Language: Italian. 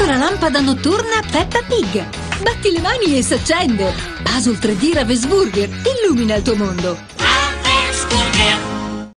piccola lampada notturna Peppa Pig. Batti le mani e si accende. Puzzle 3D Ravensburger illumina il tuo mondo. Ravensburger.